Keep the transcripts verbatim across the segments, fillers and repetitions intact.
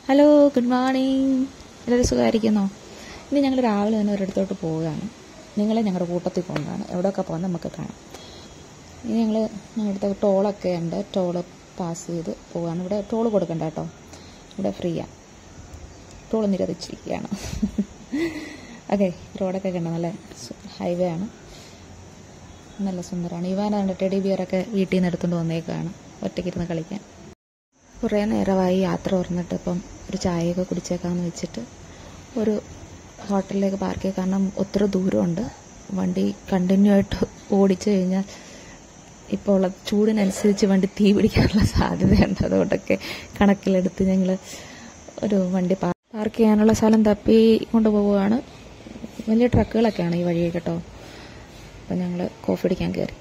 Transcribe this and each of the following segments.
Hello, good morning. എല്ലാവരും സുഖമായിരിക്കുന്നോ? ഇനി ഞങ്ങൾ രാവിലെ തന്നെ ഒരിടത്തോട്ട് പോവുകയാണ്. നിങ്ങളെ ഞങ്ങളുടെ കൂട്ടത്തിൽ പോകുന്നതാണ്. എവിടെയൊക്കെ പോകുന്നത് നമുക്ക് കാണാം. ഇനി ഞങ്ങൾ ഞങ്ങളുടെ ടോളൊക്കെ ഉണ്ട്. ടോള് പാസ് ചെയ്ത് പോവുകയാണ്. ഇവിടെ ടോള് കൊടുക്കണ്ട കേട്ടോ, ഇവിടെ ഫ്രീയാണ്. ടോള് നിരോധിച്ചിരിക്കുകയാണ്. ഓക്കെ, റോഡൊക്കെ കണ്ട നല്ല ഹൈവേ ആണ്, നല്ല സുന്ദരമാണ്. ഇവാനാണ് ടെഡി ബിയറൊക്കെ വീട്ടിൽ നിന്ന് എടുത്തുകൊണ്ട് വന്നേക്കാണ് ഒറ്റയ്ക്കിരുന്ന് കളിക്കാൻ. കുറേ നേരമായി യാത്ര തുറന്നിട്ട് ഇപ്പം ഒരു ചായയൊക്കെ കുടിച്ചേക്കാമെന്ന് വെച്ചിട്ട് ഒരു ഹോട്ടലിലേക്ക് പാർക്ക് ചെയ്യുക. കാരണം ഒത്തിരി ദൂരമുണ്ട്. വണ്ടി കണ്ടിന്യൂ ആയിട്ട് ഓടിച്ചു കഴിഞ്ഞാൽ ഇപ്പോൾ ഉള്ള ചൂടിനനുസരിച്ച് വണ്ടി തീ പിടിക്കാനുള്ള സാധ്യതയുണ്ട്. അതുകൊണ്ടൊക്കെ കണക്കിലെടുത്ത് ഞങ്ങൾ ഒരു വണ്ടി പാർക്ക് ചെയ്യാനുള്ള സ്ഥലം തപ്പി കൊണ്ടുപോവുകയാണ്. വലിയ ട്രക്കുകളൊക്കെയാണ് ഈ വഴിയെ കേട്ടോ. അപ്പം ഞങ്ങൾ കോഫി അടിക്കാൻ കയറി.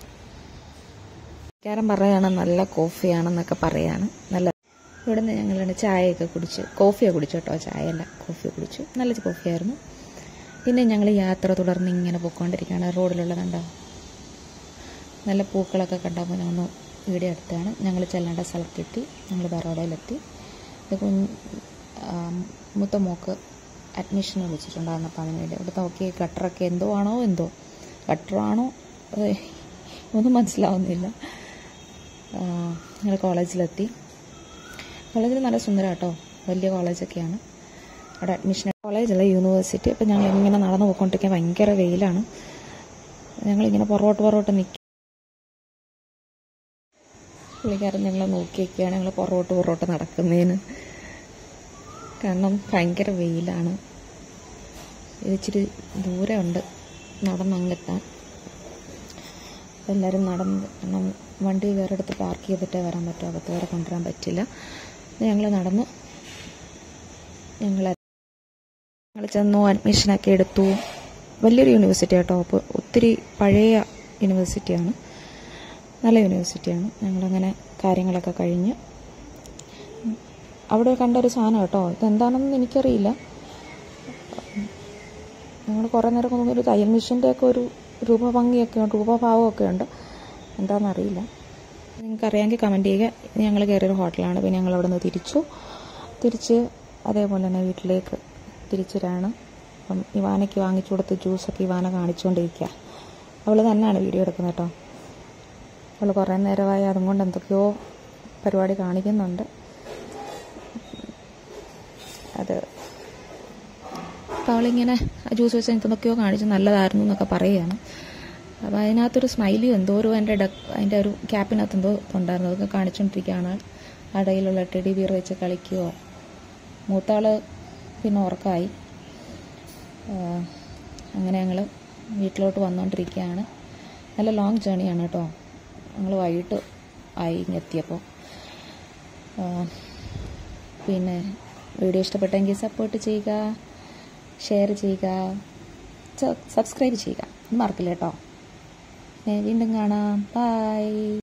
കാരം പറയാണ് നല്ല കോഫിയാണെന്നൊക്കെ പറയാണ്. നല്ല ഇവിടെ നിന്ന് ഞങ്ങൾ ചായയൊക്കെ കുടിച്ച് കോഫിയൊക്കെ കുടിച്ചു കേട്ടോ, ചായയല്ല കോഫി കുടിച്ചു. നല്ല കോഫിയായിരുന്നു. പിന്നെ ഞങ്ങൾ യാത്ര തുടർന്ന് ഇങ്ങനെ പോയിക്കൊണ്ടിരിക്കുകയാണ്. റോഡിലുള്ളതുണ്ടോ നല്ല പൂക്കളൊക്കെ കണ്ടപ്പോൾ ഞങ്ങൾ വീഡിയോ എടുത്താണ്. ഞങ്ങൾ ചെല്ലേണ്ട സ്ഥലത്തെത്തി. ഞങ്ങൾ ബറോഡയിലെത്തി. ഇത് കുഞ്ഞ് മൂത്ത മോക്ക് അഡ്മിഷൻ വിളിച്ചിട്ടുണ്ടായിരുന്നു. അപ്പം അതിന് വേണ്ടി ഇവിടെ നോക്കി ഗട്ടറൊക്കെ എന്തോ ആണോ എന്തോ ഗട്ടറാണോ ഒന്നും മനസ്സിലാവുന്നില്ല. ഞങ്ങൾ കോളേജിലെത്തി. കോളേജിൽ നല്ല സുന്ദരം കേട്ടോ, വലിയ കോളേജൊക്കെയാണ്. അവിടെ അഡ്മിഷൻ കോളേജല്ല, യൂണിവേഴ്സിറ്റി. അപ്പം ഞങ്ങൾ ഇങ്ങനെ നടന്നു പോയിക്കൊണ്ടിരിക്കാൻ ഭയങ്കര വെയിലാണ്. ഞങ്ങളിങ്ങനെ പുറകോട്ട് പുറകോട്ട് നിൽക്കും. പുള്ളിക്കാരൻ ഞങ്ങളെ നോക്കി വയ്ക്കുകയാണ്, ഞങ്ങൾ പുറകോട്ട് പുറകോട്ട് നടക്കുന്നതിന്. കാരണം ഭയങ്കര വെയിലാണ്. ഇച്ചിരി ദൂരമുണ്ട് നടന്നങ്ങെത്താൻ. എല്ലാവരും നടന്ന്, കാരണം വണ്ടി വേറെ അടുത്ത് പാർക്ക് ചെയ്തിട്ടേ വരാൻ പറ്റും, അകത്ത് വേറെ കൊണ്ടുവരാൻ പറ്റില്ല. ഞങ്ങൾ നടന്ന് ഞങ്ങൾ ഞങ്ങൾ ചെന്നു, അഡ്മിഷനൊക്കെ എടുത്തു. വലിയൊരു യൂണിവേഴ്സിറ്റി കേട്ടോ. അപ്പോൾ ഒത്തിരി പഴയ യൂണിവേഴ്സിറ്റിയാണ്, നല്ല യൂണിവേഴ്സിറ്റിയാണ്. ഞങ്ങളങ്ങനെ കാര്യങ്ങളൊക്കെ കഴിഞ്ഞ് അവിടെ കണ്ടൊരു സാധനം കേട്ടോ. ഇതെന്താണെന്ന് എനിക്കറിയില്ല. ഞങ്ങൾ കുറേ നേരം കൊണ്ടൊന്നും ഒരു തയ്യൽ മെഷീൻ്റെയൊക്കെ ഒരു രൂപഭംഗിയൊക്കെ ഉണ്ട്, രൂപഭാവമൊക്കെ ഉണ്ട്. എന്താണെന്നറിയില്ല. നിങ്ങൾക്ക് അറിയാമെങ്കിൽ കമൻറ്റ് ചെയ്യുക. ഞങ്ങൾ കയറിയൊരു ഹോട്ടലാണ്. പിന്നെ ഞങ്ങൾ അവിടെ നിന്ന് തിരിച്ചു തിരിച്ച് അതേപോലെ തന്നെ വീട്ടിലേക്ക് തിരിച്ചിരാണ്. അപ്പം ഇവാനയ്ക്ക് വാങ്ങിച്ചു കൊടുത്ത് ജ്യൂസൊക്കെ ഇവാന കാണിച്ചുകൊണ്ടിരിക്കുക. അവൾ തന്നെയാണ് വീഡിയോ എടുക്കുന്നത് കേട്ടോ. അവൾ കുറേ നേരമായി അതുകൊണ്ട് എന്തൊക്കെയോ പരിപാടി കാണിക്കുന്നുണ്ട്. അത് അപ്പോൾ അവളിങ്ങനെ ജ്യൂസ് വെച്ച് എന്തൊക്കെയോ കാണിച്ച് നല്ലതായിരുന്നു എന്നൊക്കെ പറയുകയാണ്. അപ്പോൾ അതിനകത്തൊരു സ്മൈലി എന്തോ ഒരു അതിൻ്റെ ഡ അതിൻ്റെ ഒരു ക്യാപ്പിനകത്ത് എന്തോ ഉണ്ടായിരുന്നു, അതൊക്കെ കാണിച്ചുകൊണ്ടിരിക്കുകയാണ്. ഇടയിലുള്ള ടെഡി ബിയർ വെച്ച് കളിക്കുകയോ. മൂത്താൾ പിന്നെ ഉറക്കമായി. അങ്ങനെ ഞങ്ങൾ വീട്ടിലോട്ട് വന്നുകൊണ്ടിരിക്കുകയാണ്. നല്ല ലോങ് ജേണിയാണ് കേട്ടോ. ഞങ്ങൾ വൈകിട്ട് ആയി എത്തിയപ്പോൾ. പിന്നെ വീഡിയോ ഇഷ്ടപ്പെട്ടെങ്കിൽ സപ്പോർട്ട് ചെയ്യുക, ഷെയർ ചെയ്യുക, സബ്സ്ക്രൈബ് ചെയ്യുക. മറക്കില്ല കേട്ടോ. വീണ്ടും കാണാം. ബൈ.